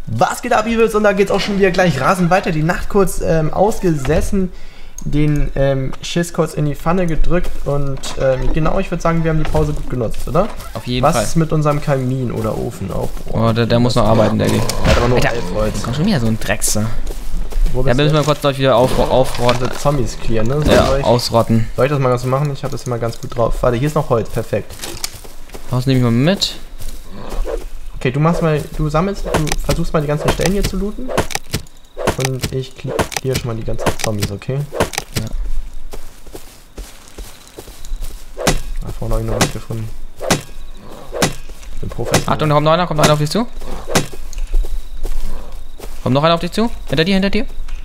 Was geht ab, Evils? Und da geht's auch schon wieder gleich rasend weiter. Die Nacht kurz ausgesessen, den Schiss kurz in die Pfanne gedrückt und genau, ich würde sagen, wir haben die Pause gut genutzt, oder? Auf jeden Fall. Was ist mit unserem Kamin oder Ofen auch? Oh, der muss noch arbeiten, der geht. Der hat aber nur Alter, 11 Holz. da kommt schon wieder so ein Dreckser. Wo Ja, bist müssen du? wir kurz gleich wieder aufrotten. Also Zombies clearen, ne? Ausrotten. Soll ich das mal ganz machen? Ich habe das immer ganz gut drauf. Warte, hier ist noch Holz, perfekt. Das nehme ich mal mit. Okay, du versuchst mal die ganzen Stellen hier zu looten. Und ich clear schon mal die ganzen Zombies, okay? Ja. Da vorne habe ich noch was gefunden. Ich bin professionell. Achtung, da kommt noch einer auf dich zu. Kommt noch einer auf dich zu? Hinter dir.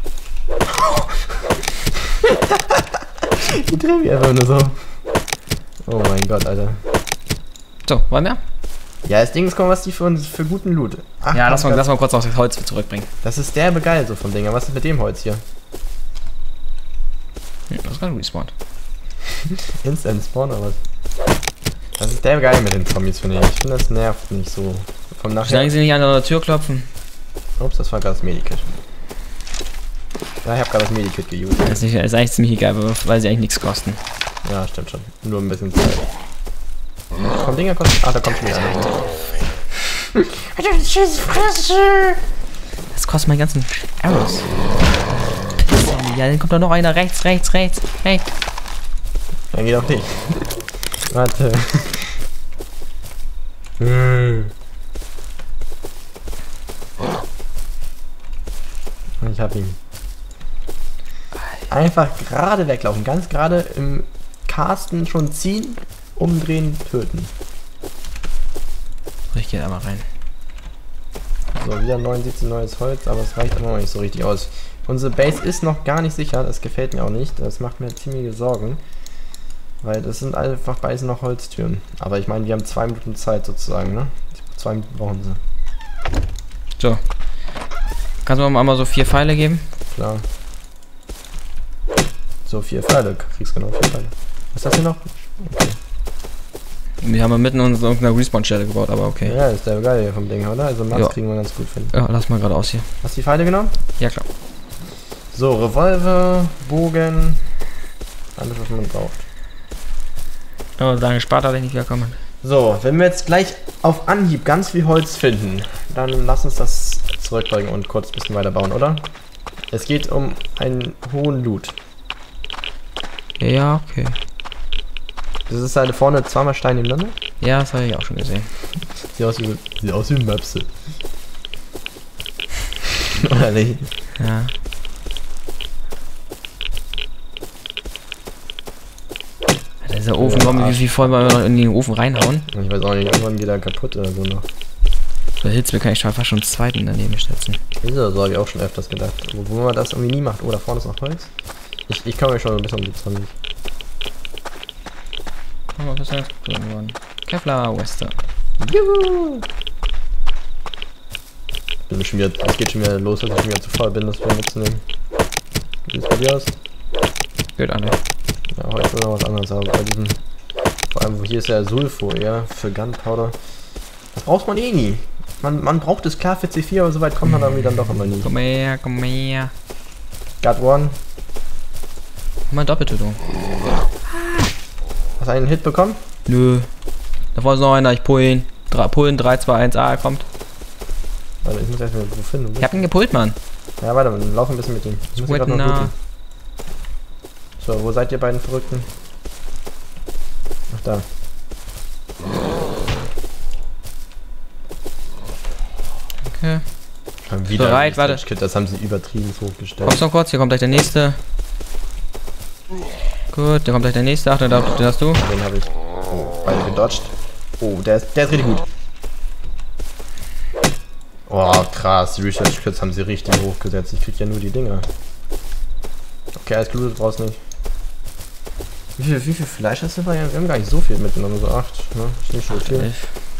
Ich drehe mich einfach nur so. Oh mein Gott, Alter. So, wollen wir? Ja, das Ding ist, guck mal, was die für guten Loot. Ach, Ja, lass mal kurz auf das Holz zurückbringen. Das ist derbe geil so vom Ding. Aber was ist mit dem Holz hier? Das ist gerade respawned. Instant Spawn oder was? Das ist derbe geil mit den Zombies, finde ich. Ich finde, das nervt nicht so. Vom Nachhinein. Solange sie nicht an der Tür klopfen. Ups, das war gerade das Medikit. Ja, ich habe gerade das Medikit geused. Das ist eigentlich ziemlich egal, weil sie eigentlich nichts kosten. Ja, stimmt schon. Nur ein bisschen Zeit. Komm, Dinger kosten. Ah, da kommt schon wieder einer. Das kostet meine ganzen Arrows. Ja, dann kommt da noch einer. Rechts. Dann geht auch nicht. Warte. Ich hab ihn. Einfach gerade weglaufen. Ganz gerade im Casten schon ziehen, umdrehen, töten. Ich gehe da mal rein. So, wieder 79 neues Holz, aber es reicht immer noch nicht so richtig aus. Unsere Base ist noch gar nicht sicher, das gefällt mir auch nicht. Das macht mir ziemliche Sorgen. Weil das sind einfach beides noch Holztüren. Aber ich meine, wir haben 2 Minuten Zeit sozusagen, ne? 2 Minuten brauchen sie. So. Kannst du mir mal so 4 Pfeile geben? Klar. So, 4 Pfeile. Kriegst genau 4 Pfeile. Was ist das hier noch? Okay. Wir haben mitten in irgendeiner Respawn-Stelle gebaut, aber okay. Ja, ist der geil hier vom Ding, oder? Also Max kriegen wir ganz gut finden. Ja, lass mal gerade aus hier. Hast du die Pfeile genommen? Ja, klar. So, Revolver, Bogen. Alles, was man braucht. Oh, deine Sparta nicht wiederkommen. So, wenn wir jetzt gleich auf Anhieb ganz viel Holz finden, dann lass uns das zurückbringen und kurz ein bisschen weiter bauen, oder? Es geht um einen hohen Loot. Ja, okay. Das ist halt vorne zweimal Steine nebeneinander. Ja, das habe ich auch schon gesehen. Sieht aus wie Möpse. Oder nicht? Ja. Alter, dieser Ofen, wie viel voll wir noch in den Ofen reinhauen? Ich weiß auch nicht, irgendwann geht er kaputt oder so noch. Da hilft mir, kann ich schon fast schon einen zweiten daneben setzen. Wieso, so habe ich auch schon öfters gedacht. Wo man das irgendwie nie macht. Oh, da vorne ist noch Holz. Ich kann mich schon ein bisschen um die Zombies. Oh, was ist das geworden? Kevlar Wester. Juhu! Es geht schon wieder los, dass ich schon wieder zu voll bin, das wieder mitzunehmen. Wie sieht's bei dir aus? Geht alle. Ja, heute ist noch was anderes, aber bei diesem. Vor allem, hier ist ja Sulfur, ja, für Gunpowder. Das braucht man eh nie. Man braucht es klar für C4, aber so weit kommt man irgendwie dann doch immer nie. Komm her, komm her. Got one. Mal Doppeltötung. Hast du einen Hit bekommen? Nö. Da vorne ist noch einer, ich pull ihn. Pullen 3, 2, 1, A, er kommt. Warte, ich muss erstmal wo finden. Ich hab ihn gepullt, Mann. Ja, warte, wir laufen ein bisschen mit ihm. Ich muss ihn grad noch looten. So, wo seid ihr beiden Verrückten? Ach, da. Okay. Schon wieder Bereit, warte. Das haben sie übertrieben hochgestellt. Kommst noch kurz, hier kommt gleich der nächste. Gut, der kommt gleich der nächste. Achtung, den hast du. Den habe ich. Oh, beide gedodged. Oh, der ist richtig gut. Oh, krass. Die Research Kits haben sie richtig hochgesetzt. Ich krieg ja nur die Dinger. Okay, alles gut, brauchst nicht. Wie viel Fleisch hast du bei? Wir haben gar nicht so viel mitgenommen, so 8. Ne? Ist nicht so viel.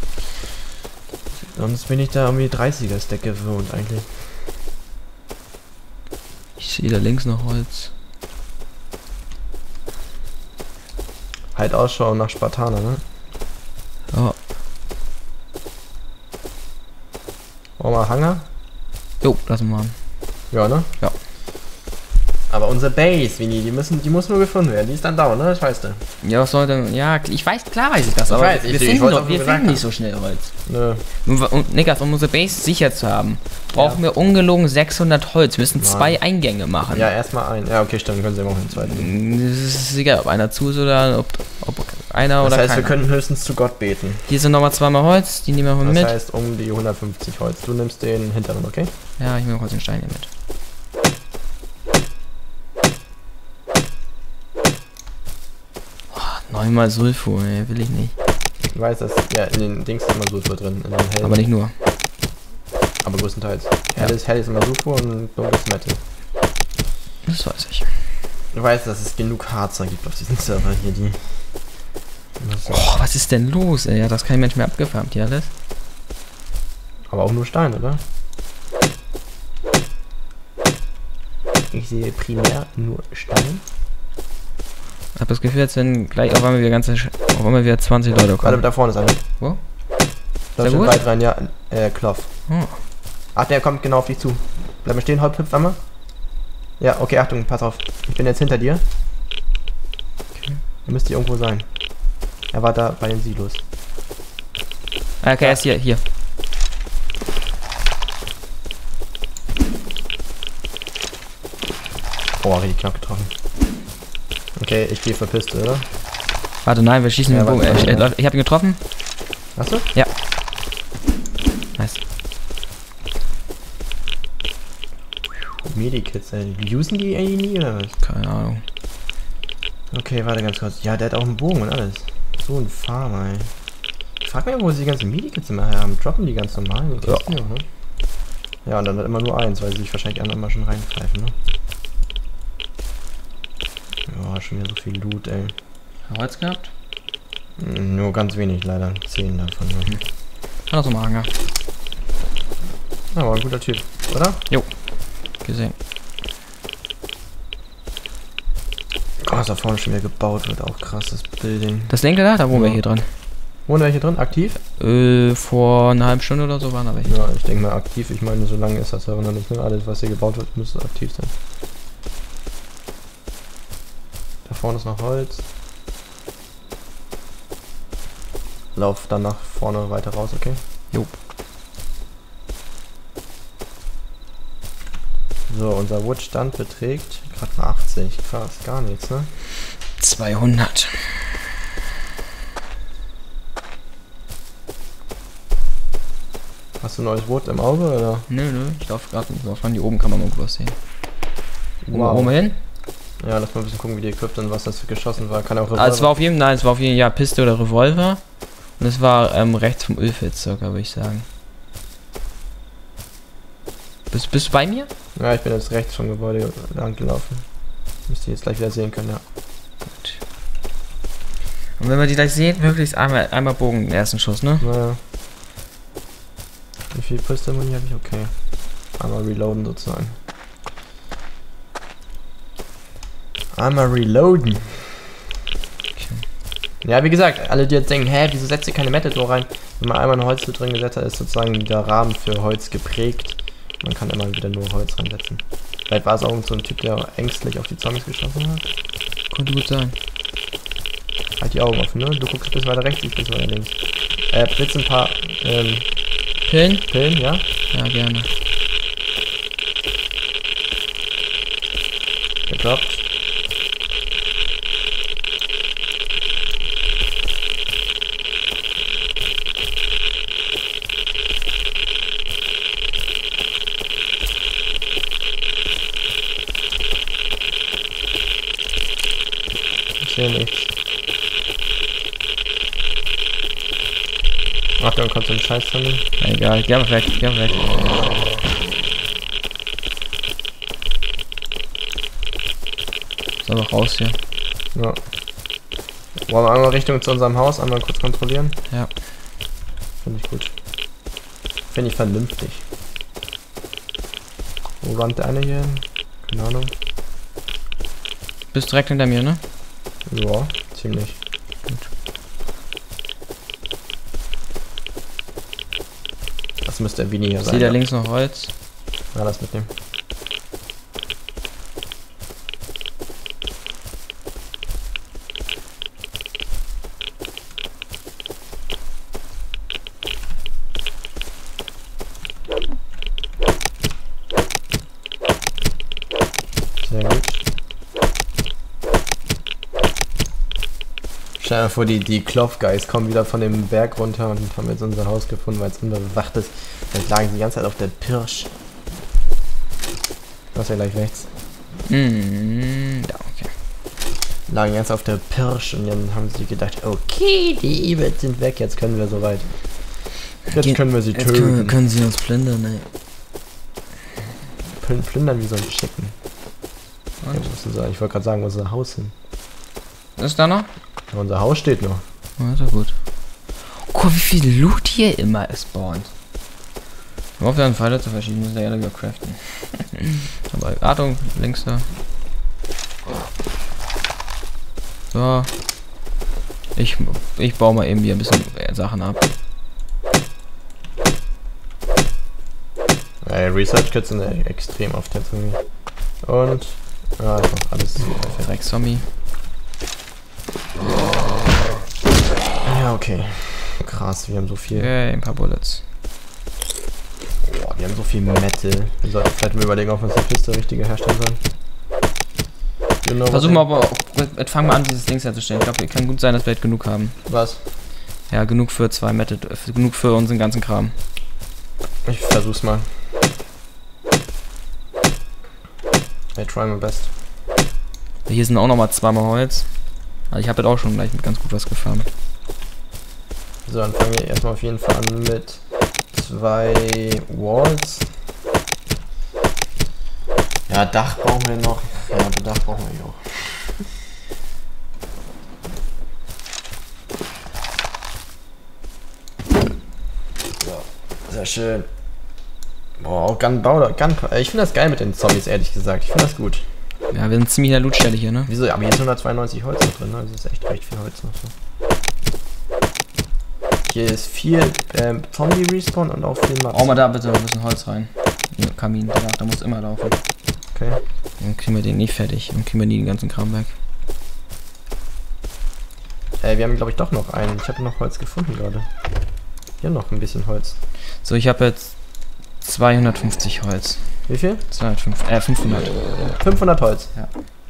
Sonst bin ich da irgendwie 30er-Stack gewohnt eigentlich. Ich sehe da links noch Holz. Halt Ausschau nach Spartaner, ne? Ja. Brauchen wir Hanger? Jo, lassen wir mal. Ja, ne? Ja. Aber unsere Base, Vini, die muss nur gefunden werden. Die ist dann down, ne? Das weißt du. Ja, was soll denn... Ja, ich weiß, klar weiß ich das, aber weiß, wir ich wollte auch nur finden gesagt nicht so schnell Holz. Nö. Und Niklas, um unsere Base sicher zu haben, brauchen wir ungelogen 600 Holz. Wir müssen 2 Eingänge machen. Ja, erstmal ein. Ja, okay, stimmt. Können sie machen, den zweiten. Das ist egal, ob einer zu ist oder ob einer oder Das heißt, keiner. wir könnten höchstens zu Gott beten. Hier sind nochmal 2 mal Holz, die nehmen wir Das mit. heißt, um die 150 Holz. Du nimmst den hinteren, okay? Ja, ich nehme kurz den Stein hier mit. Oh, 9 mal Sulfur, ey, will ich nicht. Du weißt, dass ja in den Dings ist immer Sulfur drin. In den hellen. Aber nicht nur. Aber größtenteils. Hell ist immer Sulfur und dunkles Metal. Das weiß ich. Du weißt, dass es genug Harzer gibt auf diesen Server hier, die. Oh, was ist denn los, ey? Ja, das kein Mensch mehr abgefarmt hier alles. Aber auch nur Stein, oder? Ich sehe primär nur Stein. Ich hab das Gefühl, als wenn gleich auf einmal wieder 20 Leute kommen. Warte, da vorne ist einer. Wo? Da Sehr steht gut. weit rein, ja. Klopf. Oh. Ach, der kommt genau auf dich zu. Bleib mal stehen, hüpft einmal. Ja, okay, Achtung, pass auf. Ich bin jetzt hinter dir. Okay. Er müsste hier irgendwo sein. Er war da bei den Silos. Okay, er ist hier. Oh, richtig knapp getroffen. Okay, ich gehe für Piste, oder? Warte, nein, wir schießen Ja, den Bogen. warte. Ich hab ihn getroffen. Hast du? Ja. Nice. Medikits, ey. Usen die eigentlich nie, oder was? Keine Ahnung. Okay, warte ganz kurz. Ja, der hat auch einen Bogen und alles. So ein Farmer, ey. Ich frag mich, wo sie die ganzen Medikits immer her haben. Droppen die ganz normal? Ja. Ne? Ja, und dann hat immer nur eins, weil sie sich wahrscheinlich andere mal schon reinpfeifen, ne? Ja, schon wieder so viel Loot, ey. Holz gehabt? Nur ganz wenig, leider. 10 davon, ne? Hat auch so mal Hanger. Aber ein guter Typ, oder? Jo. Gesehen. Oh, was da vorne schon wieder gebaut wird, auch krasses Building. Das linke da wohnen wir hier dran. Wohnen welche drin? Aktiv? Vor einer halben Stunde oder so waren da welche. Ja, ich denke mal aktiv. Ich meine, so lange ist das Server noch nicht. Ne? Alles, was hier gebaut wird, müsste aktiv sein. Da vorne ist noch Holz. Lauf dann nach vorne weiter raus, okay? Jo. So, unser Woodstand beträgt gerade mal 80. Krass, gar nichts, ne? 200. Hast du neues Wood im Auge, oder? Nö. Ich laufe gerade nicht drauf ran. Hier oben kann man irgendwo was sehen. Wo wir hin? Ja, lass mal ein bisschen gucken, wie die equipped und was das für geschossen war. Kann auch Also es war auf jeden Fall, ja, Piste oder Revolver. Und es war rechts vom Ölfeld circa, würde ich sagen. Bist du bei mir? Ja, ich bin jetzt rechts vom Gebäude lang gelaufen. Müsst ihr jetzt gleich wieder sehen können, ja. Gut. Und wenn wir die gleich sehen, möglichst einmal Bogen den ersten Schuss, ne? Naja. Wie viel Pistol-Muni habe ich? Okay. Einmal reloaden sozusagen. Einmal reloaden. Okay. Ja, wie gesagt, alle die jetzt denken, hä, wieso setzt ihr keine Matador rein? Wenn man einmal ein Holz drin gesetzt hat, ist sozusagen der Rahmen für Holz geprägt. Man kann immer wieder nur Holz reinsetzen. Vielleicht war es auch so ein Typ, der ängstlich auf die Zombies geschossen hat. Könnte gut sein. Halt die Augen offen, ne? Du guckst ein bisschen weiter rechts, ich ein bisschen weiter links. Blitz ein paar, Pillen? Pillen, ja? Ja, gerne. Gedroppt. Ich sehe nichts. Achtung, kommt so ein Scheiß von mir. Egal, geh mal weg. So, noch raus hier. Ja. Wollen wir einmal Richtung zu unserem Haus einmal kurz kontrollieren? Ja. Finde ich gut. Finde ich vernünftig. Wo rannt der eine hier hin? Keine Ahnung. Bist direkt hinter mir, ne? Ja, ziemlich. Gut. Das müsste der Winnie hier Ich sein. sehe da Ja. links noch Holz. Alles mitnehmen. Sehr gut. Stell dir mal vor, die Cloth Guys kommen wieder von dem Berg runter und haben jetzt unser Haus gefunden, weil es unbewacht ist. Dann lagen sie die ganze Zeit auf der Pirsch. Du hast ja gleich rechts. Ja, okay. Lagen jetzt auf der Pirsch und dann haben sie gedacht, okay, die Evils sind weg, jetzt können wir soweit. Jetzt können wir sie Jetzt töten. können sie uns plündern, ey. Plündern wie so ein Chicken. Ja, ich wollte gerade sagen, wo ist unser Haus hin? Ist da noch? Ja, unser Haus steht noch. Ja, ist doch gut. Guck, wie viel Loot hier immer spawnt. Ich hoffe, dann Pfeile zu verschieben, müssen wir ja wieder craften. Aber Achtung, links da. So. Ich baue mal eben hier ein bisschen Sachen ab. Research Kits sind extrem oft jetzt irgendwie. Und ja, ist noch alles Verreck Zombie. Ja, okay. Krass, wir haben so viel. Okay, ein paar Bullets. Boah, wir haben so viel Metal. Wir sollten vielleicht mal überlegen, ob wir uns eine Kiste richtige herstellen sollen. Genau, Versuchen wir aber, jetzt fangen wir an, dieses Ding herzustellen. Ich glaube, kann gut sein, dass wir jetzt genug haben. Was? Ja, genug für 2 Metal, genug für unseren ganzen Kram. Ich versuch's mal. I try my best. Hier sind auch nochmal 2 mal Holz. Also ich habe jetzt auch schon gleich mit ganz gut was gefarmt. So, dann fangen wir erstmal auf jeden Fall an mit 2 Walls. Ja, Dach brauchen wir noch. Ja, Dach brauchen wir auch. So, sehr schön. Boah, auch Gunpowder. Ich finde das geil mit den Zombies, ehrlich gesagt. Ich finde das gut. Ja, wir sind ziemlich in der Lootstelle hier, ne? Wieso? Aber hier ist 192 Holz noch drin, ne? Das ist echt recht viel Holz noch so. Hier ist viel Zombie-Respawn und auch viel Mats. Auch mal da bitte ein bisschen Holz rein. In den Kamin, da muss immer laufen. Okay. Dann kriegen wir den nie fertig. Dann kriegen wir nie den ganzen Kram weg. Wir haben, glaube ich, doch noch einen. Ich habe noch Holz gefunden gerade. Hier noch ein bisschen Holz. So, ich habe jetzt 250 Holz. Wie viel? 500. 500 Holz. Ja.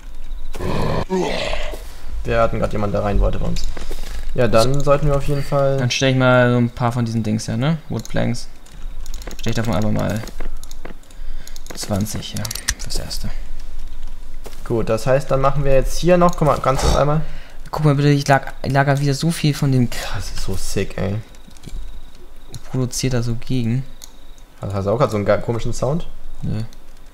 Wir hatten gerade jemanden, der rein wollte bei uns. Ja, dann sollten wir auf jeden Fall... Dann stelle ich mal so ein paar von diesen Dings her, ne? Woodplanks. Stelle ich davon einfach mal 20, ja. Fürs Erste. Gut, das heißt, dann machen wir jetzt hier noch... Guck mal, ganz kurz einmal. Guck mal bitte, ich lager wieder so viel von dem Das ist so sick, ey. produziert da so gegen. Hast du auch gerade so einen komischen Sound? Nö.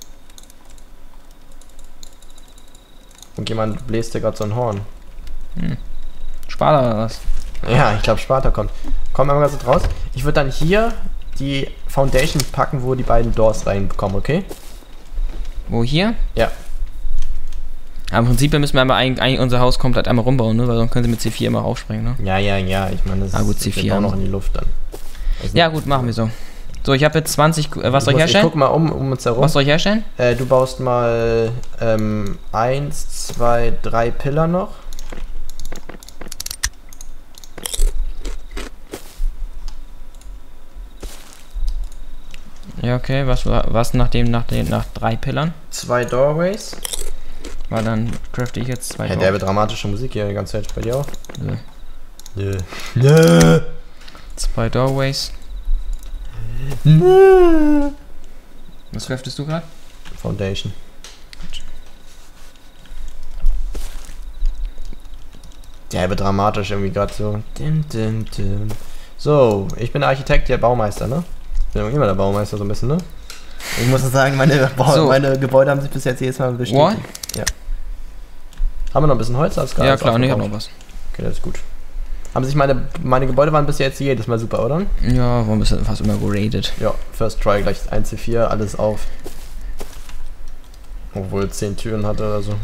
Und jemand bläst dir gerade so ein Horn. Sparta oder was? Ja, ich glaube Sparta kommt. Komm einmal ganz raus. Ich würde dann hier die Foundation packen, wo die beiden Doors reinkommen, okay? Wo, hier? Ja. Aber im Prinzip müssen wir eigentlich unser Haus komplett einmal rumbauen, ne? Weil sonst können sie mit C4 immer aufspringen, ne? Ja, ich meine, das gut, ist C4 auch noch in die Luft dann. Also ja gut, machen wir so. So, ich habe jetzt 20... was soll ich ich herstellen? guck mal um uns herum. Was soll ich herstellen? Du baust mal 1, 2, 3 Pillar noch. Ja, okay, was nach 3 Pillern? 2 Doorways. Weil dann crafte ich jetzt 2 Ja, derbe dramatische Musik hier die ganze Zeit bei dir auch. Nö. Nö. Nö. 2 Doorways. Nö. Was craftest du gerade? Foundation. Derbe dramatisch irgendwie gerade so. So, ich bin der Architekt, der Baumeister, ne? Ich bin immer der Baumeister so ein bisschen, ne? Ich muss sagen, meine Gebäude haben sich bis jetzt jedes Mal bestätigt. What? Ja. Haben wir noch ein bisschen Holz? Alles Ja klar, ich hab noch was. Okay, das ist gut. Haben sich meine Gebäude waren bis jetzt jedes Mal super, oder? Ja, war ein bisschen fast immer geradet. Ja, First Try gleich 1C4, alles auf. Obwohl 10 Türen hatte oder so.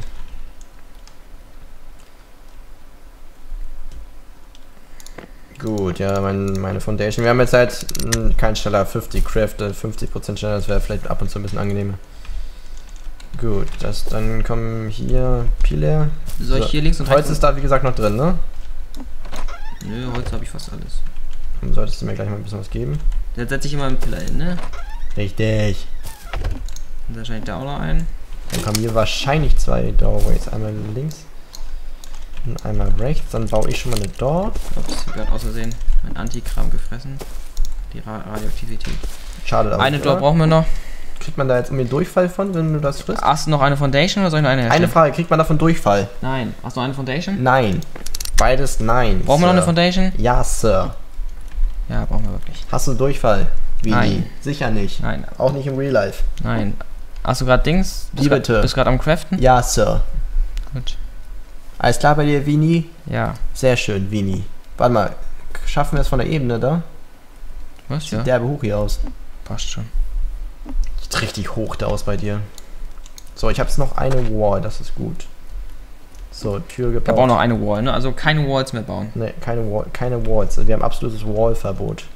Gut, ja, meine Foundation. Wir haben jetzt halt kein schneller 50 Craft, 50% schneller, das wäre vielleicht ab und zu ein bisschen angenehmer. Gut, dann kommen hier Pilar. Soll ich hier links und rechts? Holz ist da wie gesagt noch drin, ne? Nö, Holz habe ich fast alles. Dann solltest du mir gleich mal ein bisschen was geben. Jetzt setze ich immer einen Pillar hin, ne? Richtig. Und wahrscheinlich da auch noch einen. Dann kommen hier wahrscheinlich 2 Doorways. Einmal links und einmal rechts. Dann baue ich schon mal eine Door. Ups, gerade aus Versehen mein Antikram gefressen. Die Radioaktivität. Schade, aber Eine Door brauchen wir noch. Kriegt man da jetzt irgendwie einen Durchfall von, wenn du das frisst? Hast du noch eine Foundation oder soll ich noch eine herstellen? Eine Frage, kriegt man davon Durchfall? Nein. Hast du noch eine Foundation? Nein. Beides nein. Brauchen wir noch eine Foundation? Ja, Sir. Ja, brauchen wir wirklich. Hast du Durchfall? Wie Nein. nie? Sicher nicht. Nein. Auch nicht im Real Life. Nein. Hast du gerade Dings? Wie bitte? Bist gerade am Craften? Ja, Sir. Gut. Alles klar bei dir, Vini? Ja. Sehr schön, Vini. Warte mal, schaffen wir es von der Ebene da? Was? Ja. Sieht derbe hoch hier aus. Passt schon. Sieht richtig hoch da aus bei dir. So, ich habe jetzt noch eine Wall, das ist gut. So, Tür gebaut. Ich habe auch noch eine Wall, ne? Also keine Walls mehr bauen. Ne, keine Walls. Wir haben absolutes Wall-Verbot.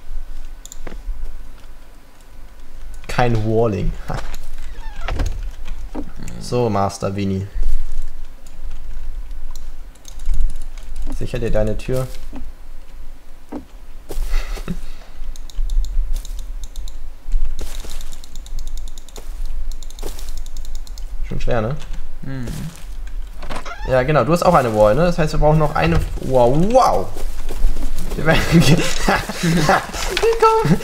Kein Walling. Ha. So, Master Vini. Sicher dir deine Tür. Schon schwer, ne? Mhm. Ja, genau. Du hast auch eine Wall, ne? Das heißt, wir brauchen noch eine... Wow, wow! Willkommen!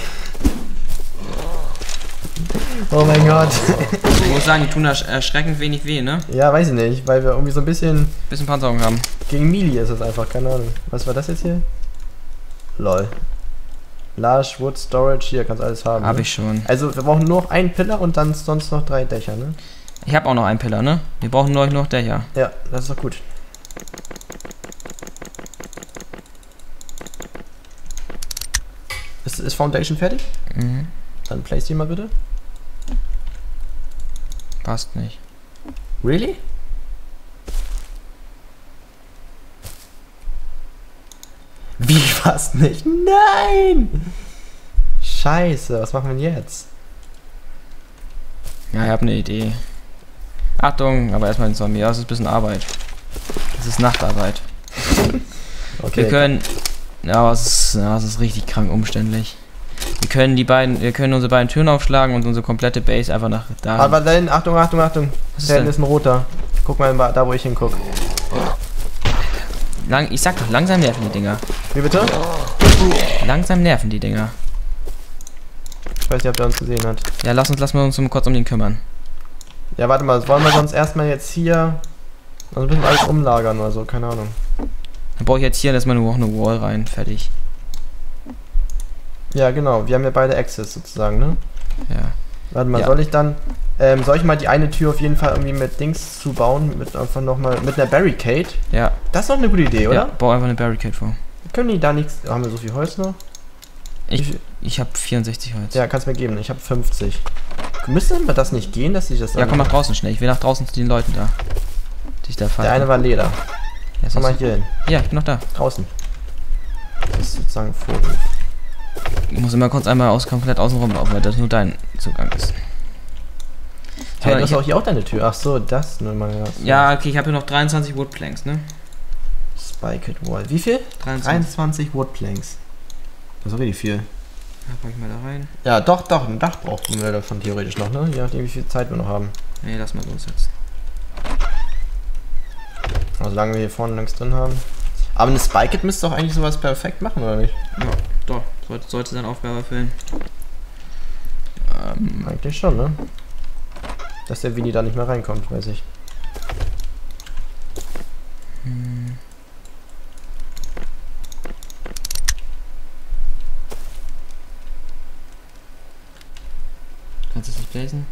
Oh mein Gott. Ich muss sagen, die tun da erschreckend wenig weh, ne? Ja, weiß ich nicht, weil wir irgendwie so ein bisschen... Bisschen Panzerung haben. Gegen Melee ist es einfach, keine Ahnung. Was war das jetzt hier? Lol. Large Wood Storage, hier kannst du alles haben. Hab ne? ich schon. Also wir brauchen nur noch einen Pillar und dann sonst noch 3 Dächer, ne? Ich habe auch noch einen Pillar, ne? Wir brauchen nur noch Dächer. Ja, das ist doch gut. Ist Foundation fertig? Mhm. Dann place die mal bitte. Passt nicht. Really? Wie fast nicht? Nein! Scheiße, was machen wir denn jetzt? Ja, ich habe eine Idee. Achtung, aber erstmal den Zombie. Ja, das ist ein bisschen Arbeit. Das ist Nachtarbeit. Okay. Wir können... Ja, aber es ist richtig krank umständlich. Wir können unsere beiden Türen aufschlagen und unsere komplette Base einfach nach da. Aber dann, Achtung, Achtung, Achtung. Was ist Da hinten denn? ist ein roter. Guck mal da, wo ich hinguck. Ich sag doch, langsam nerven die Dinger. Wie bitte? Langsam nerven die Dinger. Ich weiß nicht, ob der uns gesehen hat. Ja, lass uns mal kurz um den kümmern. Ja, warte mal, wollen wir sonst erstmal jetzt hier also ein bisschen alles umlagern oder so, keine Ahnung. Dann brauche ich jetzt hier erstmal nur noch eine Wall rein. Fertig. Ja, genau, wir haben ja beide Access sozusagen, ne? Ja. Warte mal, Ja. soll ich mal die eine Tür auf jeden Fall irgendwie mit Dings zubauen, mit einfach nochmal, mit einer Barricade? Ja. Das ist doch eine gute Idee, oder? Ja, bau einfach eine Barricade vor. Können die da nichts, haben wir so viel Holz noch? Ich habe 64 Holz. Ja, kannst mir geben, ich habe 50. Müsste aber das nicht gehen, dass ich das Ja, komm nach draußen schnell. Ich will nach draußen zu den Leuten da. Die ich da fahre. Der eine war Leder. Ja, Komm mal hier hin. ja, ich bin noch da. Draußen. Das ist sozusagen Vorhof. Ich muss immer kurz einmal komplett außen rum laufen, weil das nur dein Zugang ist. Hey, du hast ich- auch hier auch deine Tür. Ach so, das nur mal. Ja, okay, ich habe hier noch 23 Woodplanks, ne? Spiked Wall. Wie viel? 23 Woodplanks. Das ist auch richtig viel. Ja, pack ich mal da rein. Ja, doch, ein Dach brauchen wir davon theoretisch noch, ne? Je nachdem, wie viel Zeit wir noch haben. Nee, lass mal los jetzt. Also, solange wir hier vorne nichts drin haben. Aber eine Spiked müsste doch eigentlich sowas perfekt machen, oder nicht? Ja, doch. Sollte seine Aufgabe erfüllen. Eigentlich schon, ne? Dass der Vini da nicht mehr reinkommt, weiß ich. Kannst du es nicht blazen?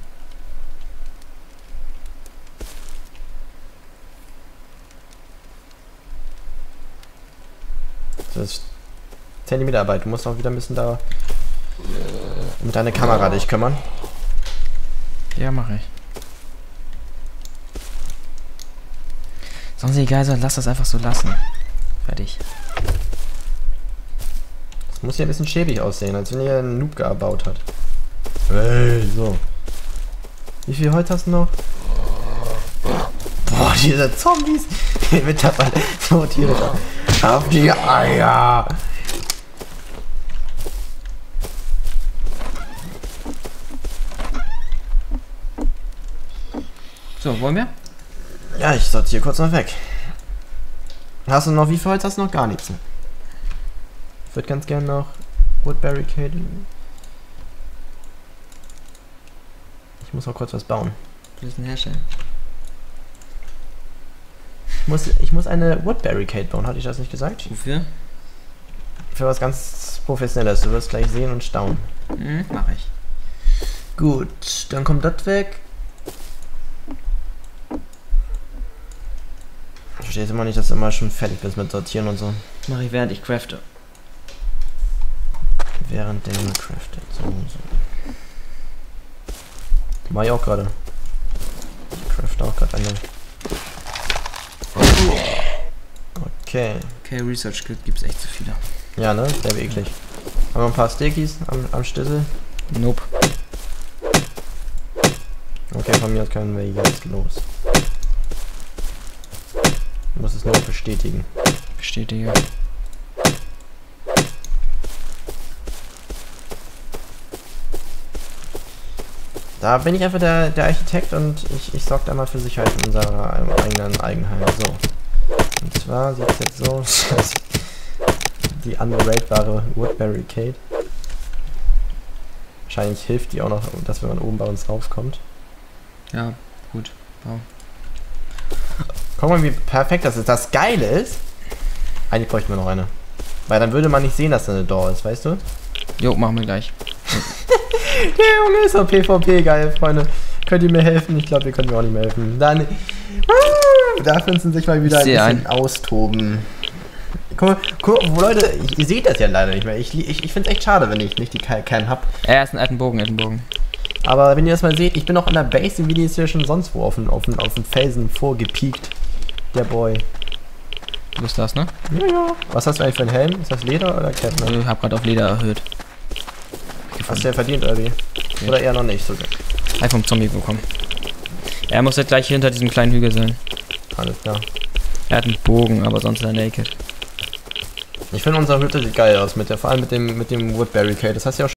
Das ist Zentimeterarbeit. Du musst auch wieder ein bisschen da mit deiner Kamera dich kümmern. Ja, mache ich. Sonst egal, so lass das einfach so lassen. Fertig. Muss ja ein bisschen schäbig aussehen, als wenn ihr einen Noob gebaut hat. Hey, so. Wie viel Holz hast du noch? Boah, diese Zombies. Die wird dabei so tierisch auf die Eier. So, wollen wir? Ja, ich sortiere kurz noch weg. Hast du noch, wie viel Holz hast du noch? Gar nichts. Ich würde ganz gerne noch Wood Barricade. Ich muss noch kurz was bauen. Was ist denn herstellen? Ich muss eine Wood Barricade bauen, hatte ich das nicht gesagt? Wofür? Für was ganz Professionelles. Du wirst gleich sehen und staunen. Mach ich. Gut, dann kommt das weg. Ich verstehe jetzt immer nicht, dass du immer schon fertig bist mit Sortieren und so. Mach ich, während ich crafte. Während der craftet. So. Mach ich auch gerade. Ich crafte auch gerade eine. Okay. Okay, Research Kit gibt's echt zu viele. Ja, ne? Sehr eklig. Haben wir ein paar Steakies am Stissel? Nope. Okay, von mir aus können wir jetzt los. Ich muss es nur bestätigen. Bestätige. Da bin ich einfach der Architekt und ich sorge da mal für Sicherheit in unserer eigenen Eigenheim. So. Und zwar sieht es jetzt so aus. Die unbreakbare Wood Barricade. Wahrscheinlich hilft die auch noch, dass wenn man oben bei uns raufkommt. Ja, gut. Wow. Guck mal, wie perfekt das ist. Das Geile ist, eigentlich bräuchten wir noch eine. Weil dann würde man nicht sehen, dass da eine Door ist, weißt du? Jo, machen wir gleich. Der Junge ist doch PvP geil, Freunde. Könnt ihr mir helfen? Ich glaube, ihr könnt mir auch nicht mehr helfen. Dann darf uns sich mal wieder ein bisschen austoben. Guck, Leute, ihr seht das ja leider nicht mehr. Ich finde es echt schade, wenn ich nicht die Cam hab. Er ist ein alten Bogen. Aber wenn ihr das mal seht, ich bin noch an der Base, wie die ist ja schon sonst wo auf den Felsen vorgepiekt. Der Boy. Du bist das, ne? Ja. Was hast du eigentlich für einen Helm? Ist das Leder oder Cap? Ne? Ich hab gerade auf Leder erhöht. Hast du ja verdient, oder wie? Okay. Oder eher noch nicht sogar. Einfach vom Zombie bekommen. Er muss jetzt gleich hinter diesem kleinen Hügel sein. Alles klar. Er hat einen Bogen, aber sonst ist er naked. Ich finde unsere Hütte sieht geil aus, vor allem mit dem Wood Barricade. Das hast du ja auch